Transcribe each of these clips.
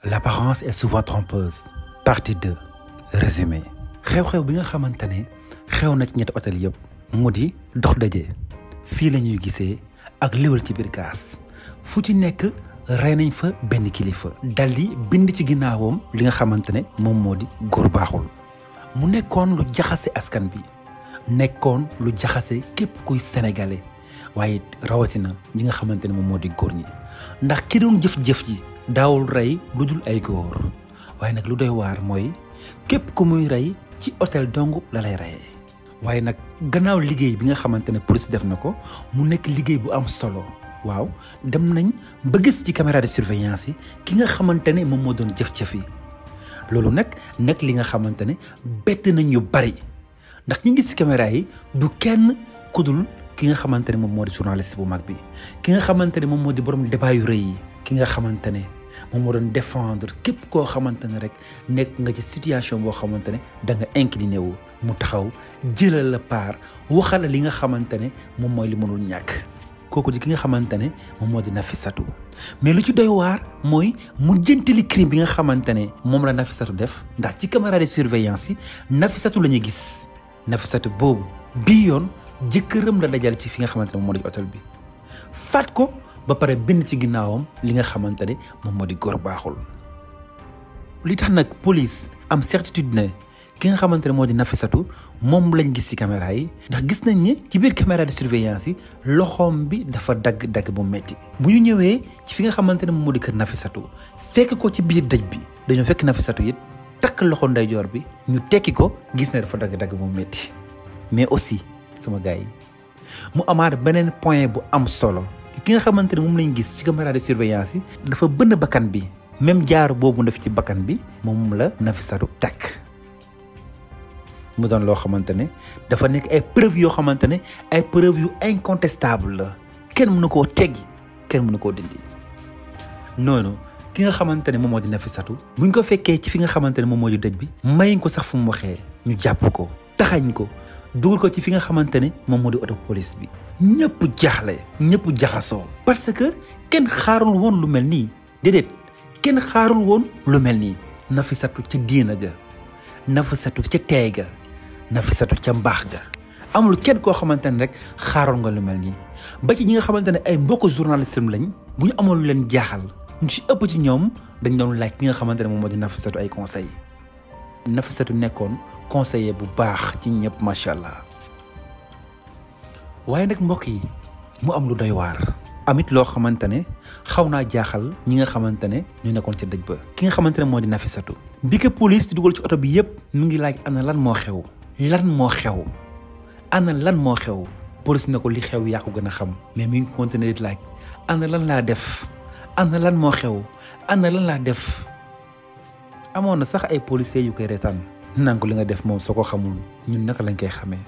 L'apparence est souvent trompeuse. Partie 2. Résumé. xew-xew bi nga xamante ne xew na ci ñetti hôtel yëpp mu di dox daje fii la ñuy gisee ak léwal ci biir gaas fu ci nekk rey nañ fa benn kilifa daldi bind ci ginnaawam li nga xamante ne moom moo di góor baaxul mu nekkoon lu jaxase askan bi nekkoon lu jaxase képp kuy sénégalais waaye rawatina ñi nga xamante ne moom moo di góor ñi ndax ki doon jëf-jëf ji daawul rey lu dul ay góor waaye nag lu doy waar mooy képp ku muy rey ci hôtel dong la lay reyee waaye nag gannaaw liggéey bi nga xamante ne police def na ko mu nekk liggéey bu am solo waaw dem nañ ba gis ci caméra de surveillance yi ki nga xamante ne moom moo doon jëf-jëf yi loolu nag nekk li nga xamante ne bett nañ ñu bari ndax ñi gis ci caméra yi du kenn ku dul ki nga xamante ne moom moo di journaliste bu mag bi ki nga xamante ne moom moo di borom débat yu rëy yi ki nga xamante ne moom moo doon défendre képp koo xamante ne rek nekk nga ci situation boo xamante ne da nga incliné wu mu taxaw jëlal la part waxal li nga xamante ne moom mooy li mënul ñàkk kooku di ki nga xamante ne moom moo di Nafissatou mais lu ci doy waar mooy mu jëntali crime bi nga xamante ne moom la Nafissatou def ndax ci caméra de surveillance yi Nafissatou la ñuy gis Nafissatou boobu bii yoon jëkkëram la dajal ci fi nga xamante ne moom moo di hôtel bi faat ko ba pare bind ci ginnaawam li nga xamante ne moom moo di góor baaxul li tax nag police am certitude ne ki nga xamante ne moo di Nafissatou moom lañ gis ci caméra yi ndax gis nañ ne ci biir caméra de surveillance yi loxoom bi dafa dagg bu metti bu ñu ñëwee ci fi nga xamante ne moom moo di kër Nafissatou fekk ko ci biir dëj bi dañoo fekk Nafissatou it takk loxo ndeyjoor bi ñu tekki ko gis ne dafa dagg bu metti mais aussi sama gars yi mu amaat beneen point bu am solo ki nga xamante ne moom lañ gis ci caméra de surveillance yi dafa bënn bakkan bi même jaar boobu def ci bakkan bi moom la Nafissatou takk mu doon loo xamante ne dafa nekk ay preuve yoo xamante ne ay preuve yu incontestable la kenn mënu koo teggi kenn mënu koo dindi noonu ki nga xamante ne moom moo di Nafissatou buñ ko fekkee ci fi nga xamante ne moom moo di dëj bi mayuñ ko sax fu mu waxee ñu jàpp ko taxañ ko dugal ko ci fi nga xamante ne moom moo di auto police bi ñëpp jaaxle ñëpp jaxasoo parce que kenn xaarul woon lu mel nii déedéet kenn xaarul woon lu mel nii Nafissatou ca diina ga Nafissatou ca teey ga Nafissatou ca mbaax ga amul kenn koo xamante ne rek xaaroon nga lu mel nii ba ci ñi nga xamante ne ay mbokk journaliste lañ bu ñu amoon lu leen jaaxal ñu ci ëpp ci ñoom dañ doon laaj ki nga xamante ne moom moo di Nafissatou ay conseil Nafissatou nekkoon conseiller bu baax ci ñëpp macha allah waaye nag mbokk yi mu am lu doy waar amit loo xamante ne xaw naa jaaxal ñi nga xamante ne ñu nekkoon ca dëj ba ki nga xamante ne moo di Nafissatou bi ko police di dugal ci oto bi yëpp mu ngi laaj ana lan moo xew ana lan moo xew police ne ko li xew yaa ko gën a xam mais mi ngi continuer di laaj ana lan laa def ana lan moo xew ana lan laa def amoon na sax ay policiers yu koy reetaan naan ko li nga def moom soo ko xamul ñun naka lañ koy xamee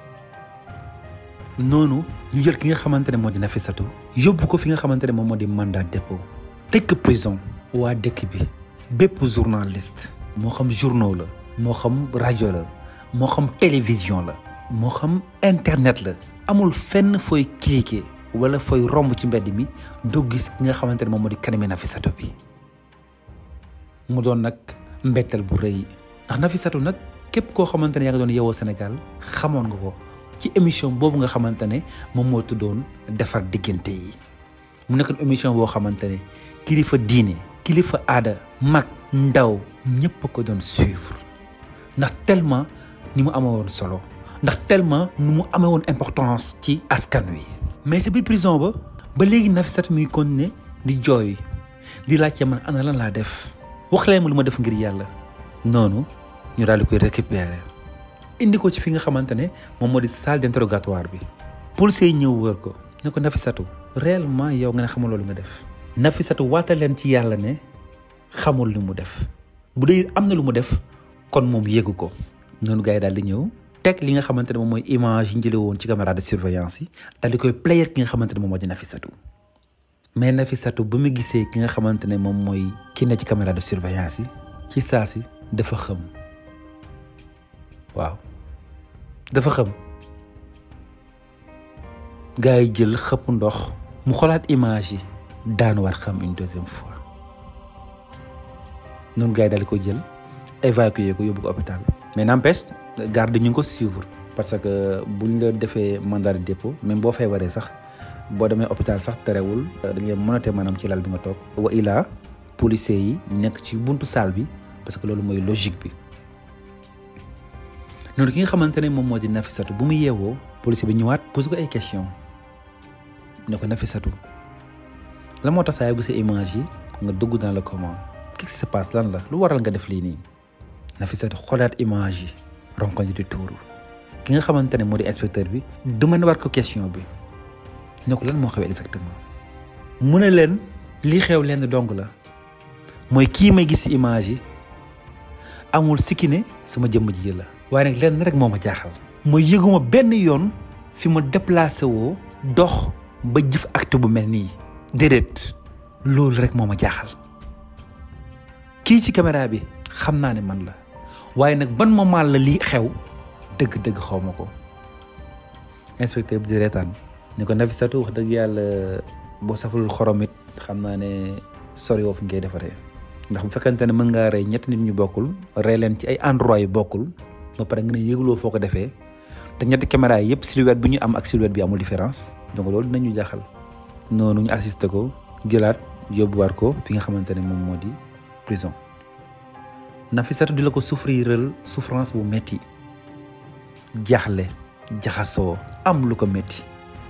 noonu ñu jël ki nga xamante ne moo di Nafissatou yóbbu ko fi nga xamante ne moom moo di mandat dépôt tëj ko prison waa dëkk bi bépp journaliste moo xam journaux la moo xam rajo la moo xam télévision la moo xam internet la amul fenn fooy cliquer wala fooy romb ci mbedd mi doo gis ki nga xamante ne moom moo di kanami Nafissatou bi mu doon nag mbettel bu rëy ndax Nafissatou nag képp koo xamante ne yaa ngi doon yeewoo Sénégal xamoon nga ko ci émission boobu nga xamante ne moom moo tuddoon defar diggante yi mu nekkoon émission boo xamante ne kilifa diine kilifa aada mag ndaw ñëpp a ko doon suivre ndax tellement ni mu amee woon solo ndax tellement ni mu amee woon importance ci askan wi. mais ci biir prison ba léegi Nafissatou muy continuer di jooy di laajte man ana lan laa def wax leen ma lu ma def ngir yàlla noonu ñu daal di koy récupérer indi ko ci fi nga xamante ne moom moo di salle d'interrogatoire bi policiers yi ñëw wër ko ne ko Nafissatou réellement yow nga ne xamul loolu nga def Nafissatou waatal leen ci yàlla ne xamul lu mu def bu dee am na lu mu def kon moom yéegu ko noonu gars yi daal di ñëw teg li nga xamante ne moom mooy image yi ñu jëlee woon ci caméra de surveillance yi daal di koy player ki nga xamante ne moom moo di Nafissatou mais Nafissatou ba mu gisee ki nga xamante ne moom mooy ki ne ci caméra de surveillance yi ci saa si dafa xëm waaw dafa xam gars yi jël xëpp ndox mu xolaat image yi daanuwaat xam une deuxième fois noonu gars yi daal di ko jël évacuer ko yóbbu ko hôpital mais n'empêche garde ñu ngi ko suivre parce que buñ la defee mandat de dépôt même boo feebaree sax boo demee hôpital sax terewul dañ leen mënate maanaam ci lal bi nga toog wa ilaa policiers yi nekk ci buntu salle bi parce que loolu mooy logique bi noonu ki nga xamante ne moom moo di Nafissatou bu mu yeewoo policier bi ñëwaat posé ko ay question ne ko Nafissatou la moo tax saa yu gisee image yi nga dugg dans le coma qu'est-ce qui se passe lan la lu waral nga def lii nii Nafissatou xoolaat image yi ronkoñ di tuuru ki nga xamante ne moo di inspecteur bi demandé waat ko question bi ne ko lan moo xew exactement mu ne leen lii xew lenn dong la mooy kii may gis ci image yi amul sikki ne sama jëmm ji la waaye nag lenn rek moo ma jaaxal mooy yëguma benn yoon fi ma déplacé woo dox ba jëf acte bu mel nii déedéet loolu rek moo ma jaaxal kii ci caméra bi xam naa ne man la waaye nag ban moment la lii xew dëgg-dëgg xaw ma ko inspecteur bi di reetaan ni ko Nafissatou wax dëgg yàlla boo saful xorom it xam naa ne sori woo fi ngay defaree ndax bu fekkente ne mën ngaa rey ñetti nit ñu bokkul rey leen ci ay endroit yu bokkul ba pare nga ne yëguloo foo ko defee te ñetti caméra yi yëpp silhouette bi ñu am ak silhouette bi amul différence donc loolu dinañu jaaxal noonu ñu assisté ko jëlaat yóbbuwaat ko fi nga xamante ne moom moo di prison Nafissatou di la ko souffriral souffrance bu metti jaaxle jaxasoo am lu ko metti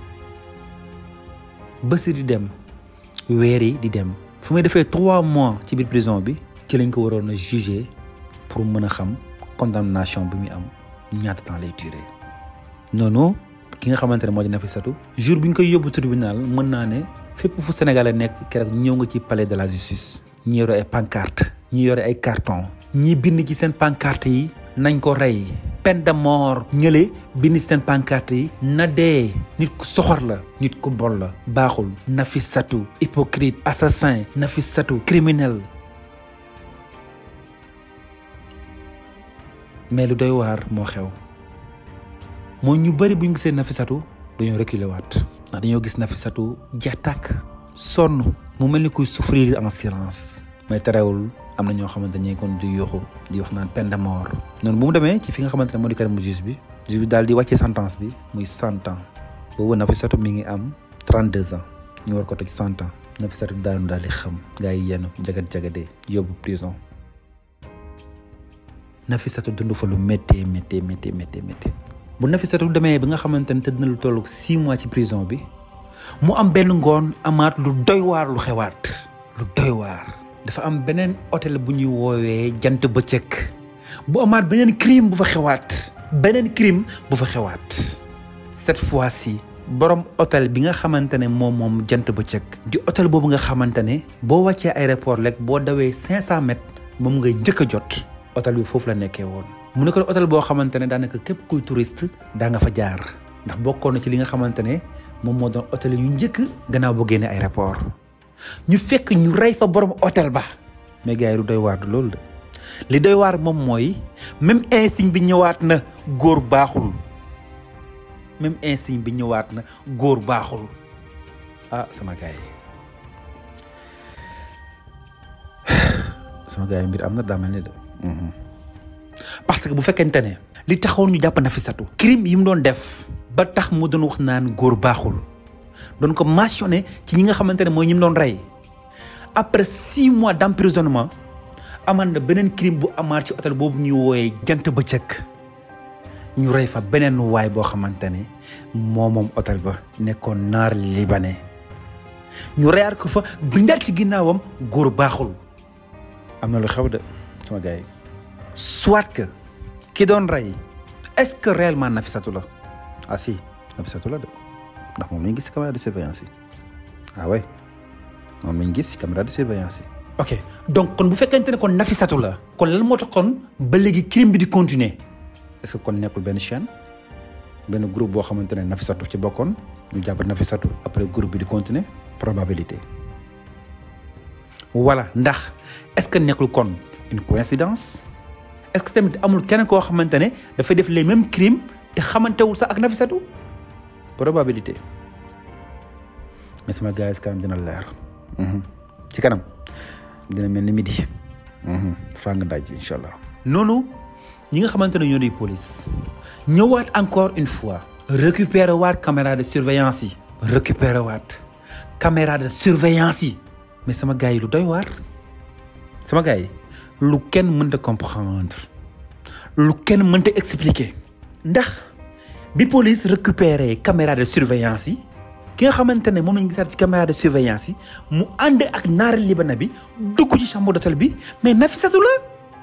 bés di dem weer yi di dem fu muy defee 3 mois ci biir prison bi ci lañ ko waroon a juger pour mën a xam condamnation bi muy am ñaata temps lay duré noonu ki nga xamante ne moo di Nafissatou jour bi ñu koy yóbbu tribunal mën naa ne fépp fu Sénégalais nekk keroog ñëw nga ci palais de la justice ñi yore ay pancarte ñi yore ay carton ñi bind ci seen pancarte yi nañ ko rey peine de mort ñële bind ci seen pancarte yi na dee nit ku soxor la nit ku bon la baaxul Nafissatou hypocrite assassin Nafissatou criminel mais lu doy waar moo xew moo ñu bëri bu ñu gisee Nafissatou dañoo reculer waat ndax dañoo gis Nafissatou jeex tàkk sonn mu mel ni kuy souffrir en silence mais terewul am na ñoo xamante ne kon di yuuxu di wax naan peine de mort noonu bu mu demee ci fi nga xamante ne moo di kanamu juge bi daal di wàcce sentence bi muy 100 ans boobu Nafissatou mi ngi am 32 ans ñu war ko toj 100 ans Nafissatou daanu daal di xam gaa yi yenn jagadee yóbbu prison Nafissatou dund fa lu méttee bu Nafissatou demee ba nga xamante ne tëdd na lu toll 6 mois ci prison bi mu am benn ngoon amaat lu doy waar lu xewaat lu doy waar dafa am beneen hôtel bu ñuy woowee jant bëccëg bu amaat beneen crime bu fa xewaat cette fois-ci borom hôtel bi nga xamante ne moom jant bëccëg di hôtel boobu nga xamante ne boo wàccee aéroport rek boo dawee 500 mètres moom ngay njëkk a jot hôtel bi foofu la nekkee woon mu nekkoon hôtel boo xamante ne daanaka képp kuy touriste daa nga fa jaar ndax bokkoon na ci li nga xamante ne moom moo doon hôtel yu njëkk gannaaw boo génnee aéroport ñu fekk ñu rey fa borom hôtel ba mais gars yi lu doy waar du loolu de li doy waar moom mooy même insigne bi ñëwaat na góor baaxul ah sama gars yi mbir am na daa mel ni de parce que bu fekkente ne li taxoon ñu jàpp Nafissatou crime yi mu doon def ba tax mu doon wax naan góor baaxul doon ko mentionné ci ñi nga xamante ne mooy ñi mu doon rey après 6 mois d'emprisonnement amaan na beneen crime bu amaat ci hôtel boobu ñuy wooyee jant bëccëg ñu rey fa beneen waay boo xamante ne moom hôtel ba nekkoon naar libanais ñu reyaat ko fa bindaat ci ginnaawam góor baaxul am na lu xew de sama gars yi soit que ki doon rey est-ce que réellement Nafissatou la ah si Nafissatou la de ndax moom mi ngi gis caméra de surveillance yi ah ouais moom mi ngi gis caméra de surveillance yi. ok donc kon bu fekkente ne kon Nafissatou la kon lan moo tax kon ba léegi crime bi di continuer est-ce que kon nekkul benn chaîne benn groupe boo xamante ne Nafissatou ci bokkoon ñu jàpp Nafissatou après groupe bi di continuer probabilité voilà ndax est-ce que nekkul kon une coïncidence est-ce que tamit amul keneen koo xamante ne dafay def les mêmes crimes te xamantewul sax ak Nafissatou probabilité mais sama gars yi kanam dina leer ci kanam dina mel ni midi faa nga daj incha allah. noonu ñi nga xamante ne ñoo di police ñëwaat encore une fois récupérer waat caméra de surveillance yi. récupérer waat caméra de surveillance yi. mais sama gars yi lu doy waar sama gars yi lu kenn mënta comprendre lu kenn mënta expliquer. ndax bi police récupérer caméra de surveillance yi ki nga xamante ne moom lañu gisaat ci caméra de surveillance yi mu ànd ak naari libana bi dugg ci chambre d'hôtel bi mais Nafissatou la.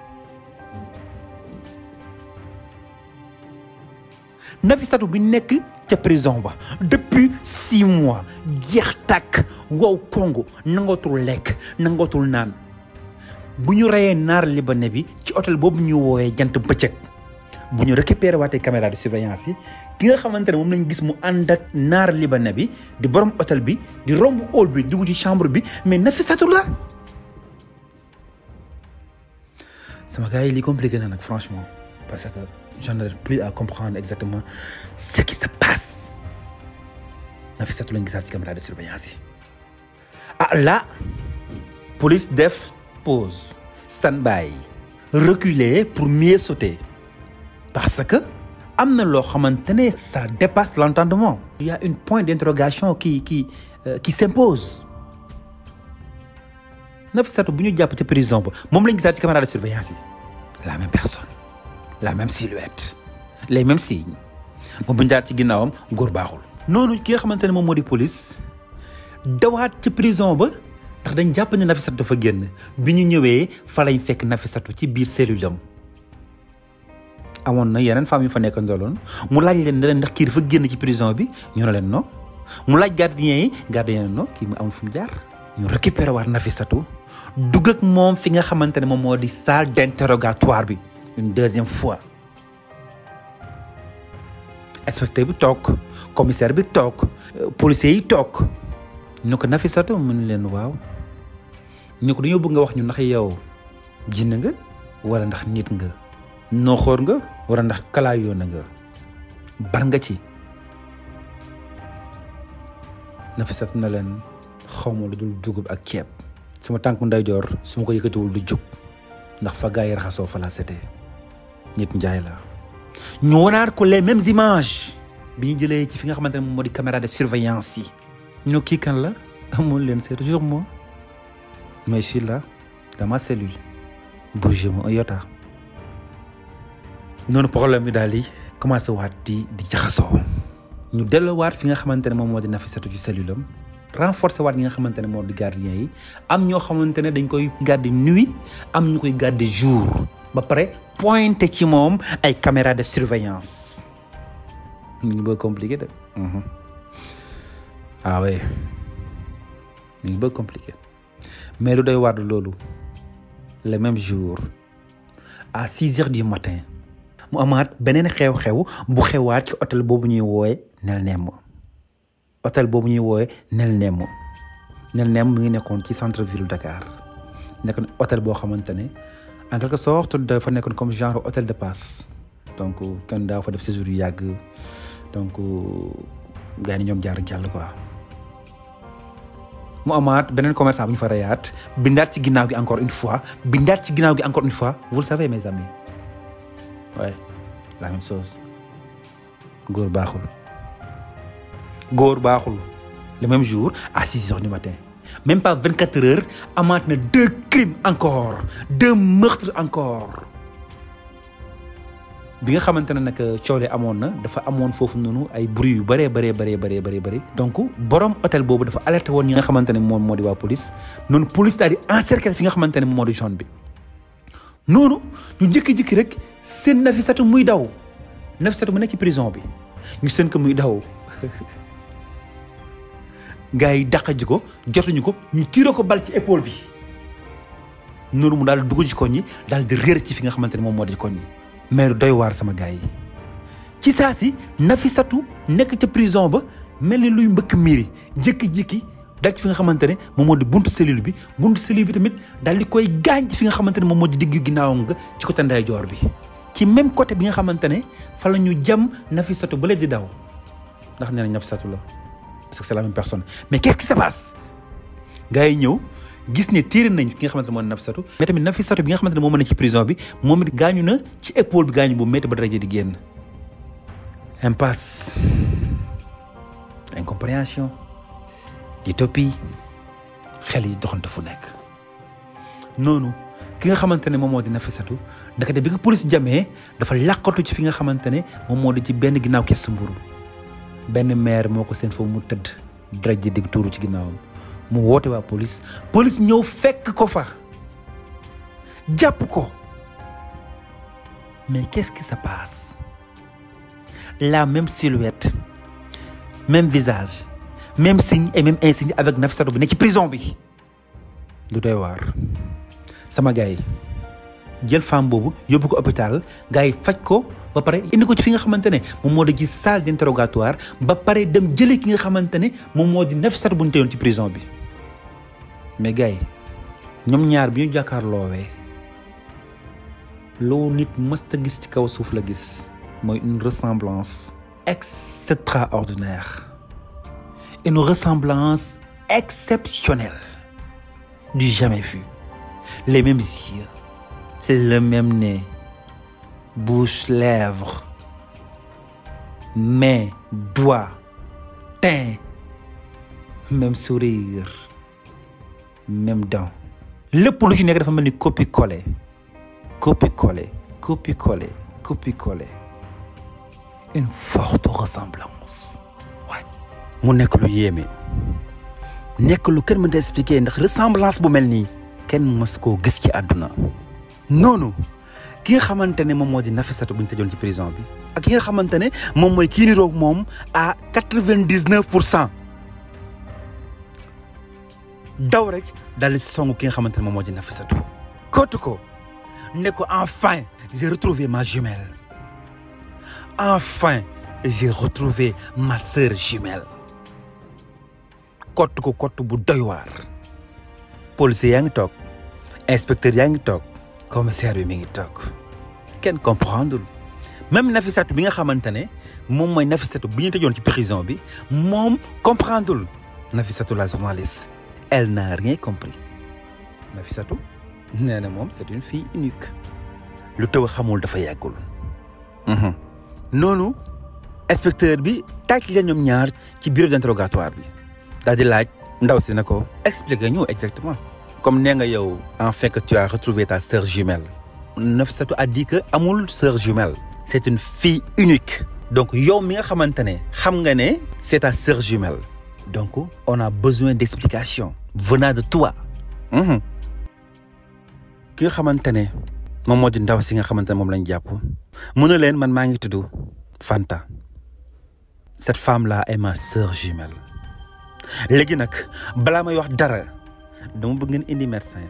Nafissatou bi nekk ca prison ba depuis 6 mois jeex tàkk wow kongo nangootul lekk nangootul naan bu ñu reyee naar libanais bi ci hôtel boobu ñu woowee jant bëccëg bu ñu récupéré waatee caméra de surveillance yi ki nga xamante ne moom lañ gis mu ànd ak naar libanais bi di borom hôtel bi di romb hall bi dugg ci chambre bi mais Nafissatou la. sama gars yi li compliqué na nag franchement parce que je n'arrive plus à comprendre exactement ce qui se passe. Nafissatou lañ gisaat ci caméra de surveillance yi là police def pause stand by reculer pour mieux sauter parce que am na loo xamante ne ça dépasse l'entendement. Il y a une point d'interrogation qui s'impose. Nafissatou bu ñu jàpp ci prison ba moom lañ gisaat ci caméra de surveillance yi la même personne la même silhouette les mêmes signes moom bu ñu jaar ci ginnaawam góor baaxul. noonu ki nga xamante ne moom moo di police dawaat ci prison ba ndax dañ jàpp ne Nafissatou dafa génn bi ñu ñëwee fa lañ fekk Nafissatou ci biir cellule am. amoon na yeneen femmes yu fa nekk ndoloon mu laaj leen ne leen ndax kii dafa génn ci prison bi ñu ne leen non mu laaj gardien yi non kii mu amul fu mu jaar. ñu récupéré waat Nafissatou dugg ak moom fi nga xamante ne moom moo di salle d'interrogatoire bi une deuxième fois. inspecteur bi toog commissaire bi toog policier yi toog ñu ko Nafissatou mu ne leen waaw ñu ko dañoo bëgg nga wax ñu ndax yow jinne nga wala ndax nit nga nooxoor nga wala ndax kalaayoo na nga bar nga ci. Nafissatou na leen xawma lu dul dugub ak ceeb sama tànk ndeyjoor su ma ko yëkkatiwul du jóg ndax fa gaa yi raxasoo fa la setee nit njaay la. ñu wanaat ko les mêmes images bi ñu jëlee ci fi nga xamante ne moom moo di caméra de surveillance yi. ñu kii kan la amul leen c'est toujours moi mais je suis là dans ma cellule bougez-moi un iota. noonu problème bi daal di commencé waat di jaxasoo ñu delloowaat fi nga xamante ne moom moo di Nafissatou ci cellule am renforcer waat ñi nga xamante ne moo di gardien yi am ñoo xamante ne dañ koy garder nuit am ñu koy garder jour ba pare pointé ci moom ay caméra de surveillance. ñu ngi bëgg compliqué de. ah oui ñu ngi bëgg compliqué mais lu doy waar loolu le même jour à 6 heures du matin mu amaat beneen xew-xew bu xewaat ci hôtel boobu ñuy woowe Nel Nemo. hôtel boobu ñuy woowe Nel Nemo mu ngi nekkoon ci centre ville Dakar nekkoon hôtel boo xamante ne en quelque sorte dafa nekkoon comme genre hôtel de passe donc kenn daa fa def séjour yu yàgg donc gars yi ñoom jaar jàll quoi. mu amaat beneen commerçant bu ñu fa reyaat bindaat ci ginnaaw gi encore une fois vous le savez mes amis ouais la même chose góor baaxul le même jour à 6 heures du matin même pas 24 heures amaat na 2 crimes encore 2 meurtres encore. bi nga xamante ne nag coole amoon na dafa amoon foofu noonu ay bruit yu bëree. donc borom hôtel boobu dafa alerté woon ñi nga xamante ne moom moo di waa police noonu police daal di encercler fi nga xamante ne moom moo di zone bi. noonu ñu jékki-jékki rek seen Nafissatou muy daw Nafissatou mu nekk ci prison bi ñu seen ko muy daw gars yi dàqaji ko jotuñu ko ñu tiré ko bal ci épaule bi noonu mu daal dugg ci koñ yi daal di réer ci fi nga xamante ne moom moo di koñ yi. mais lu doy waar sama gars yi ci saa si Nafissatou nekk ca prison ba mel ni luy mbëkk miiri jékki-jékki dal ci fi nga xamante ne moom moo di buntu cellule bi tamit daal di koy gaañ ci fi nga xamante ne moom moo di diggu ginnaawam nga ci côté ndeyjoor bi ci même côté bi nga xamante ne fa la ñu jam Nafissatou ba leen di daw ndax nee na Nafissatou la parce que c'est la même personne mais qu'est-ce qui se passe gars yi ñëw gis ne téere nañ ki nga xamante ne moo Nafissatou mais tamit Nafissatou bi nga xamante ne moo mën na ci prison bi moom it gaañu na ci épaule bi gaañu bu métti ba dara ji di génn. Impasse, incompréhension, utopie, xel yi doxante fu nekk noonu ki nga xamante ne moom moo di Nafissatou ndekete bi nga police jamee dafa làqatu ci fi nga xamante ne moom moo di ci benn ginnaaw kees mburu benn maire moo ko seen foofu mu tëdd dara ji dig tuuru ci ginnaawam mu woote waa police ñëw fekk ko fa jàpp ko mais qu'est-ce qui se passe? La même silhouette, même visage, même signe et même insigne avec Nafissatou bi nekk ci prison bi lu doy waar sama gars yi jël femme boobu yóbbu ko hôpital gars yi faj ko ba pare indi ko ci fi nga xamante ne moom moo di ci salle d'interrogatoire ba pare dem jëlee ki nga xamante ne moom moo di Nafissatou bu ñu teyoon ci prison bi mais gars yi ñoom ñaar bi ñu jàkkaarloowee loo nit mësta gis ci kaw suuf la gis. Moi, une ressemblance extraordinaire. Une ressemblance exceptionnelle. Du jamais vu. Les mêmes yeux, le même nez, bouche, lèvres, mains, doigts, teint, même sourire, même dents. Lépp lu ci nekk dafa mel ni copie-collé. Copie-collé, copie-collé, copie-collé. Une forte ressemblance. Ouais. mu nekk lu yéeme nekk lu kenn mën a expliquer ndax ressemblance bu mel nii kenn mës koo gis ci àdduna noonu ki nga xamante ne moom moo di Nafissatou bu ñu tëjoon ci prison bi ak ki nga xamante ne moom mooy kii niroog moom à 99% daw rek daal di songu ki nga xamante ne moom moo di Nafissatou kootu ko ne ko enfin j'ai retrouvé ma jumelle. Enfin, j'ai retrouvé ma sœur jumelle. Kottu ko kottu bu doy waar. Policier yaa ngi toog, inspecteur yaa ngi toog, commissaire bi mi ngi toog. Kenn comprendre même Nafissatou bi nga xamante ne moom mooy Nafissatou bi ñu tëjoon ci prison bi moom comprendre Nafissatou la journaliste elle n'a rien compris. Nafissatou nee na moom c'est une fille unique. lu taw xamul dafa yàggul. noonu inspecteur bi tàcc la ñoom ñaar ci bureau d'interrogatoire bi daal di laaj ndaw si na ko expliquer ñu exactement comme nee nga yow en fait que tu as retrouvé ta sœur jumelle. Nafissatou a dit que amul sœur jumelle. C'est une fille unique. Donc yow mi nga xamante ne xam nga ne c'est ta sœur jumelle. Donc on a besoin d'explications venant de toi. ki nga xamante ne moom moo di ndaw si nga xamante ne moom lañ jàpp mu ne leen man maa ngi tudd Fanta. Cette femme-là est ma sœur jumelle. léegi nag balaa may wax dara dama bëgg ngeen indi médecin.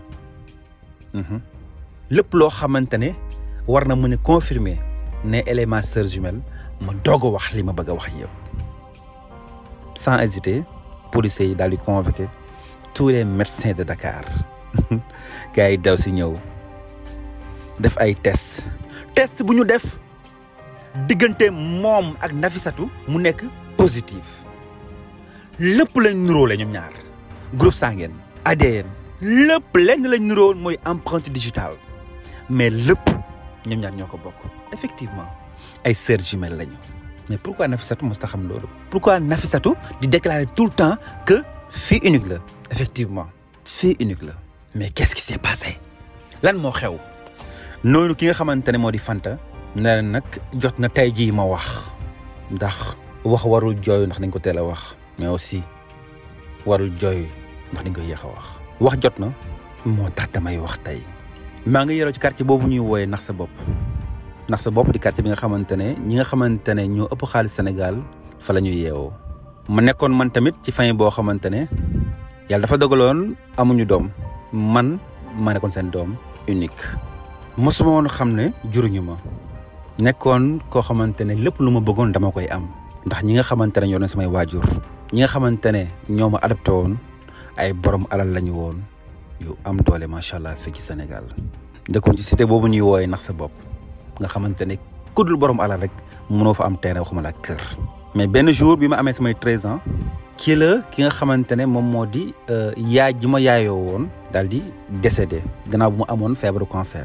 lépp loo xamante ne war na mën a confirmer ne elle est ma sœur jumelle ma doog a wax li ma bëgg a wax yëpp. sans hésiter policiers yi daal di convoquer tous les médecins de Dakar gars yi daw si ñëw def ay test bu ñu def diggante moom ak Nafissatou mu nekk positif lépp lañ nuróole ñoom ñaar groupe sanguin ADN lépp lenn lañ nuróol mooy empreinte digitale mais lépp ñoom ñaar ñoo ko bokk effectivement ay sœurs jumelles lañu. mais pourquoi Nafissatou mos ta xam loolu. pourquoi Nafissatou di déclarer tout le temps que fille unique la. effectivement fille unique la. mais qu'est-ce qui s'est passé lan moo xew. noonu ki nga xamante ne moo di Fanta nee nag jot na tey jii ma wax ndax wax warul jooyu ndax dañ ko teel a wax mais aussi warul jooyu ndax dañ ko yéex a wax jot na moo tax damay wax tey. maa ngi yoroo ci quartier boobu ñuy wooyee nax sa bopp di quartier bi nga xamante ne ñi nga xamante ne ñoo ëpp xaalis Sénégal fa la ñuy yeewoo. ma nekkoon man tamit ci famille boo xamante ne yàlla dafa dogaloon amuñu doom man ma nekkoon seen doom unique. mosuma woon xam ne juruñu ma nekkoon koo xamante ne lépp lu ma bëggoon dama koy am ndax ñi nga xamante ne ñoo doon samay waajur ñi nga xamante ne ñoo ma adopté woon ay borom alal lañu woon yu am doole macha allah fii ci Sénégal. dëkkoon ci cité boobu ñuy wooyee nax sa bopp nga xamante ne ku dul borom alal rek mënoo fa am terrain waxuma la kër. mais benn jour bi ma amee samay 13 ans ci la ki nga xamante ne moom moo di yaay ji ma yaayoo woon daal di décédé gannaaw bu mu amoon feebaru cancer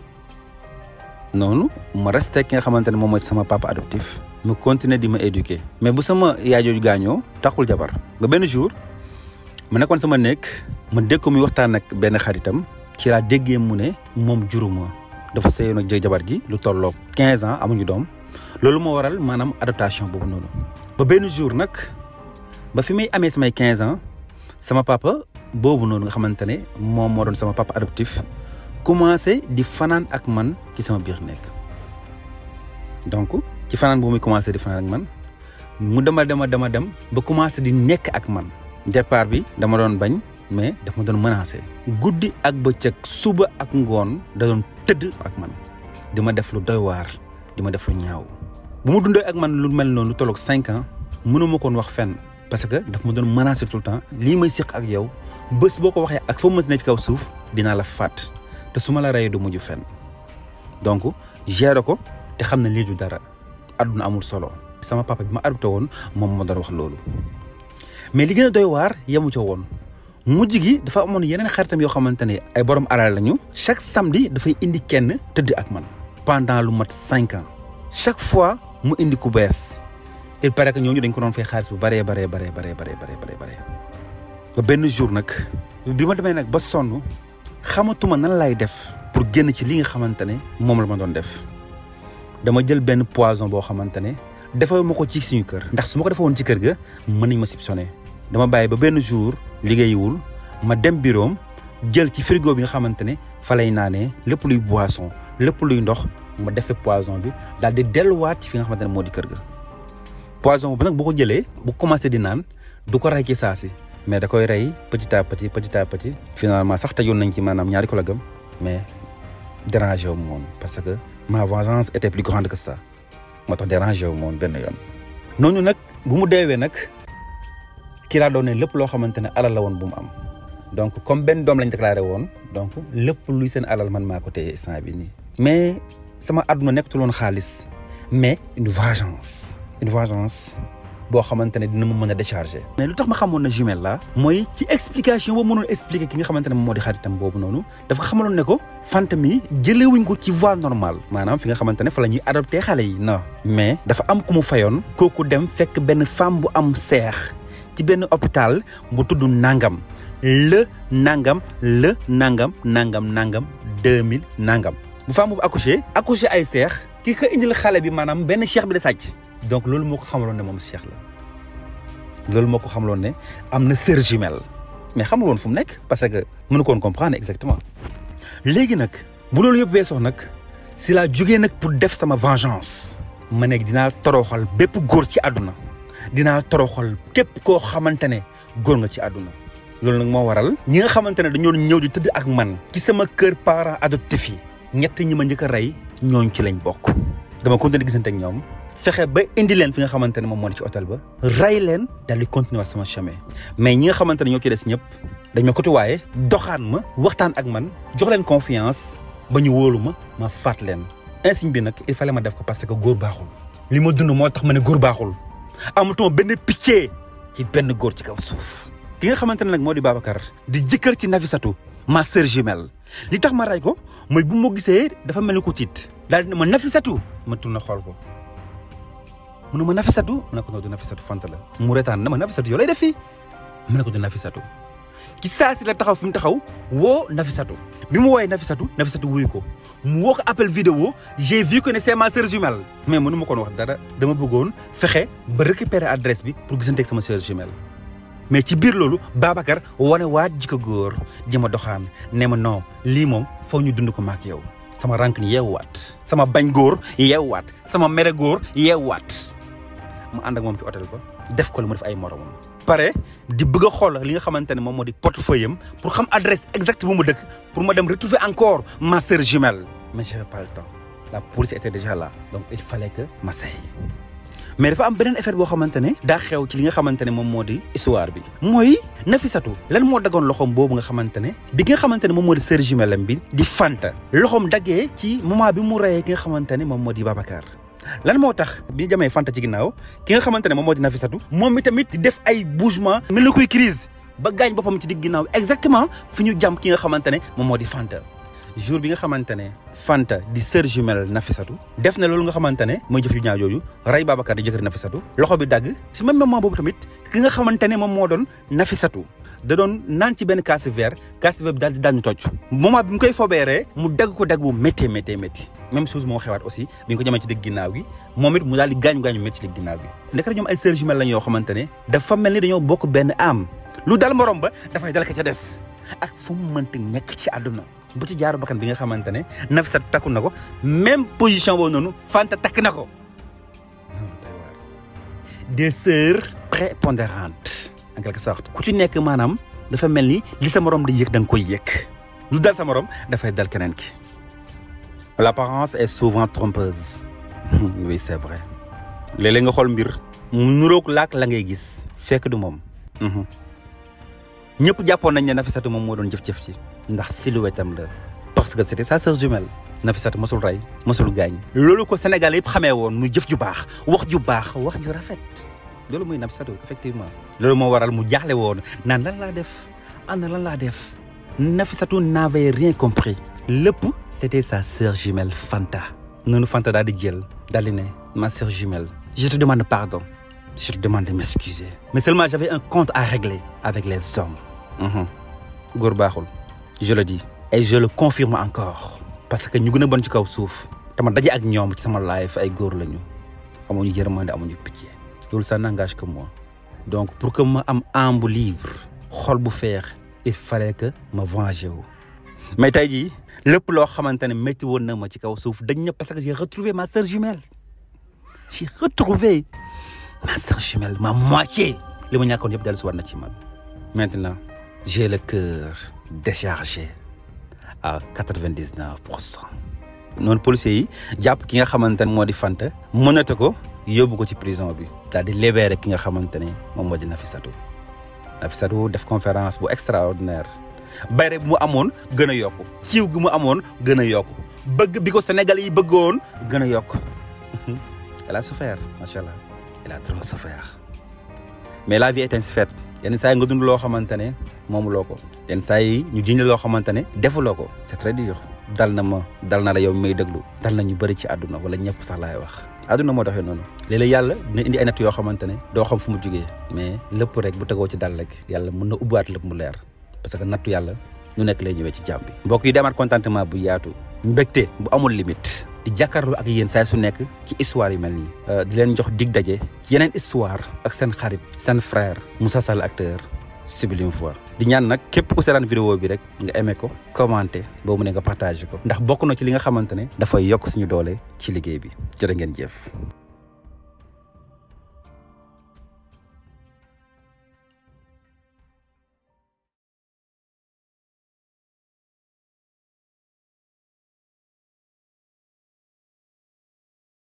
noonu ma resté ki nga xamante ne moom mooy sama papa adoptif mu continuer di ma éduquer mais bu sama yaay jooju gaañoo taxul jabar ba benn jour ma nekkoon sama nekk ma dégg ko muy waxtaan ak benn xaritam ci laa déggee mu ne moom juruma dafa sëyoon ak jabar ji lu tolloog 15 ans amuñu doom loolu moo waral maanaam adaptation boobu noonu ba benn jour nag ba fi muy amee samay 15 ans sama papa boobu noonu nga xamante ne moom moo doon sama papa adoptif commencé di fanaan ak man ci sama biir nekk donc ci fanaan boobu muy commencé di fanaan ak man mu dema dem ba commencé di nekk ak man départ bi dama doon bañ mais daf ma doon menacé guddi ak bëccëg suba ak ngoon da doon tëdd ak man di ma def lu doy waar di ma def lu ñaaw bu mu dundee ak man lu mel noonu lu tolloog 5 ans mënuma koon wax fenn parce que daf ma doon menacé tout le temps lii may séq ak yow bés boo ko waxee ak foo mënti ne ci kaw suuf dinaa la fàtt te su ma la reyee du mujj fenn donc géré ko te xam ne lii du dara àdduna amul solo sama papa bi ma adopté woon moom moo doon wax loolu mais li gën a doy waar yemu ca woon mujj gi dafa amoon yeneen xaritam yoo xamante ne ay borom alal lañu chaque samedi dafay indi kenn tëdd ak man pendant lu mat 5 ans chaque fois mu indi ku bees il paraît que ñooñu dañ ko doon fay xaalis bu baree ba benn jour nag bi ma demee nag ba sonn xamatuma nan lay def pour génn ci li nga xamante ne moom la ma doon def dama jël benn poison boo xamante ne defee ma ko ci suñu kër ndax su ma ko defee woon ci kër ga mën nañ ma soupçonné dama bàyyi ba benn jour liggéeyiwul ma dem bureau jël ci frigo bi nga xamante ne fa lay naanee lépp luy boisson lépp luy ndox ma defee poison bi daal di delluwaat ci fi nga xamante ne moo di kër ga poison bi nag bu ko jëlee bu commencé di naan du ko rey ci saa si mais da koy rey petit à petit finalement sax tëjoon nañ ci maanaam ñaari collègue am mais dérangé wu ma woon parce que ma vengeance était plus grande que ça moo tax dérangé wu ma woon benn yoon. noonu nag bu mu deewee nag kii laa doon ne lépp loo xamante ne alal la woon bu mu am donc comme benn doom lañ déclaré woon donc lépp luy seen alal man maa ko téye instant bi nii. mais sama àdduna nekkatul woon xaalis mais une vengeance boo xamante ne dina ma mën a décharger. mais lu tax ma xamoon na jumelle la mooy ci explication boo mënoon expliquer ki nga xamante ne moom moo di xaritam boobu noonu dafa xamaloon ne ko Fanta mi jëlewuñ ko ci voie normale maanaam fi nga xamante ne fa la ñuy adopté xale yi non mais dafa am ku mu fayoon kooku dem fekk benn femme bu am seex ci benn hôpital bu tudd nangam 2000 nangam bu femme boobu accouché ay seex ki ko indil xale bi maanaam benn cheikh bi da sàcc donc loolu moo ko xamaloon ne moom cheikh la loolu moo ko xamaloon ne am na sœur jumelle mais xamul woon fu mu nekk parce que mënu ko woon comprendre exactement léegi nag bu loolu yëpp weesoo nag si laa jógee nag pour def sama vengeance ma nekk dinaa toroxal bépp góor ci àdduna dinaa toroxal képp koo xamante ne góor nga ci àdduna loolu nag moo waral ñi nga xamante ne dañoo ñëw di tëdd ak man ci sama kër parents adoptifs yi ñett ñi ma njëkk a rey ñooñ ci lañ bokk dama continuer gisante ak ñoom fexe ba indi leen fi nga xamante ne moom moo di ci hôtel ba rey leen daal di continuer sama chemin mais ñi nga xamante ne ñoo ci des ñëpp dañ ma côtoyé doxaan ma waxtaan ak man jox leen confiance ba ñu wóolu ma faat leen insigne bi nag il fallait ma def ko parce que góor baaxul li ma dund moo tax ma ne góor baaxul amatuma benn pitié ci benn góor ci kaw suuf ki nga xamante ne nag moo di Babacar di jëkkër ci Nafissatou ma sœur jumelle li tax ma rey ko mooy bu ma gisee dafa mel ni ko tiit daal di ma Nafissatou ma tourné xool ko mu ne ma Nafissatou ma ne ko non du Nafissatou Fanta la mu retaan na ma Nafissatou yow lay def fii ma ne ko du Nafissatou ci saa si la taxaw fi mu taxaw woo Nafissatou bi mu woowee Nafissatou wuyu ko mu woo ko appel vidéo j'ai vu que ne c'est ma sœur jumelle mais mënu ma koon wax dara dama bëggoon fexe ba récupérer adresse bi pour gisante ak sama sœur jumelle mais ci biir loolu Babacar wane waat jikko góor ji ma doxaan ne ma non lii moom foo ñu dund ko maak yow sama rank ni yeewuwaat sama bañ góor yeewuwaat sama mere góor yeewuwaat ma ànd ak moom ci hôtel ba def ko lu mu def ay moromam pare di bëgg a xool li nga xamante ne moom moo di portefeuille am pour xam adresse exacte bu mu dëkk pour ma dem retrouver encore ma sœur jumelle mais j'avais pas le temps la police était déjà là donc il fallait que ma sey mais dafa am beneen effet boo xamante ne daa xew ci li nga xamante ne moom moo di histoire bi mooy Nafissatou lan moo daggoon loxoom boobu nga xamante ne bi nga xamante ne moom moo di sœur jumelle am bi di Fanta loxoom daggee ci moment bi mu reyee ki nga xamante ne moom moo di Babacar lan moo tax bi ñu jamee Fanta ci ginnaaw ki nga xamante ne moom moo di Nafissatou moom mi tamit di def ay bougement mel na kuy crise ba gaañ boppam ci digg ginnaaw exactement fi ñu jam ki nga xamante ne moom moo di Fanta jour bi nga xamante ne Fanta di sœur jumelle Nafissatou def na loolu nga xamante ne mooy jëf yu ñaaw yooyu rey Babacar di jëkkër Nafissatou loxo bi dagg si même moment boobu tamit ki nga xamante ne moom moo doon Nafissatou da doon naan ci benn kaas verre bi daal di daal ñu toj moment bi mu koy fobeeree mu dagg ko dagg bu méttee même chose moo xewaat aussi bi ñu ko jamee ci digg ginnaaw gi moom it mu daal di gaañu métti ci digg ginnaaw gi ndekete ñoom ay sœurs jumelles lañ yoo xamante ne dafa mel ni dañoo bokk benn am lu dal morom ba dafay dal ka ca des ak fu mu mënti nekk ci àdduna bu ci jaaru bakkan bi nga xamante ne Nafissatou takku na ko même position boobu noonu Fanta takk na ko des sœurs prépondérantes en quelque sorte ku ci nekk maanaam dafa mel ni li sa morom di yëg da nga koy yëg lu dal sa morom dafay dal keneen ki l'apparence est souvent trompeuse oui c'est vrai léeg-léeg nga xool mbir mu nuroog laak la ngay gis fekk du moom ñëpp jàppoon nañ ne Nafissatou moom moo doon jëf-jëf ci ndax silhouette am la parce que c'était sa sœur jumelle Nafissatou mosul rey mosul gaañ loolu ko Sénégal yëpp xamee woon muy jëf ju baax wax ju rafet loolu muy Nafissatou effectivement loolu moo waral mu jaaxle woon naan lan laa def ana lan laa def Nafissatou n'avait rien compris lépp c'était sa sœur jumelle Fanta noonu Fanta daal di jël daal di ne ma sœur jumelle je te demande pardon je te demande de m'excuser mais seulement j'avais un compte à régler avec les hommes góor baaxul je le dis et je le confirme encore parce que ñu gën a bon ci kaw suuf dama daje ak ñoom ci sama live ay góor lañu amuñu yërmande amuñu pitié loolu ça n'engage que moi donc pour que ma am âme bu libre xol bu feex il fallait que ma venger wu mais tey jii lépp loo xamante ne métti woon na ma ci kaw suuf dañ ñëpp parce que j'ai retrouvé ma sœur jumelle j'ai retrouvé ma sœur jumelle ma moitié li ma ñàkkoon yëpp dellu si war na ci man maintenant j'ai le cœur déchargé à 99%. noonu policiers yi jàpp ki nga xamante ne moo di Fanta mënate ko yóbbu ko ci prison bi daal di libéré ki nga xamante ne moom moo di Nafissatou def conférence bu extraordinaire bayre bi mu amoon gën a yokku ciiw gi mu amoon gën a yokku bëgg bi ko Sénégalais yi bëggoon gën a yokku elle a souffert macha allah elle a trop souffert mais la vie est ainsi faite yenn saa yi nga dund loo xamante ne moomuloo ko yenn saa yi ñu jiñ loo xamante ne defuloo ko c'est très dur dal na ma dal na la yow may déglu dal na ñu bëri ci àdduna wala ñëpp sax laay wax àdduna moo doxee noonu léeg-léeg yàlla dina indi ay natt yoo xamante ne doo xam fu mu jugee mais lépp rek bu tegoo ci dal rek yàlla mën na ubbiwaat lépp mu leer parce que nattu yàlla ñu nekk lay ñëwee ci jàmm bi mbokk yi demaat contentement bu yaatu mbégte bu amul limite di jàkkaarloo ak yéen saa su nekk ci histoire yu mel nii di leen jox dig daje ci yeneen histoire ak seen xarit seen frère Moussa Sall acteur Sublime Voix di ñaan nag képp ku seetaan vidéo bi rek nga aimé ko commenté boo mu ne nga partagé ko ndax bokk na ci li nga xamante ne dafay yokk suñu doole ci liggéey bi jërë ngeen jëf